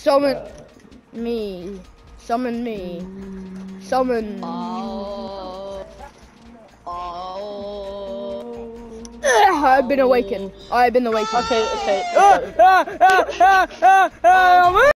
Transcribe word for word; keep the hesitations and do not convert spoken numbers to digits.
Summon me. Summon me. Summon. Oh. Oh. Ugh, I've been awakened. I've been awakened. Okay, okay. Ah, okay. ah, ah, ah, ah, ah,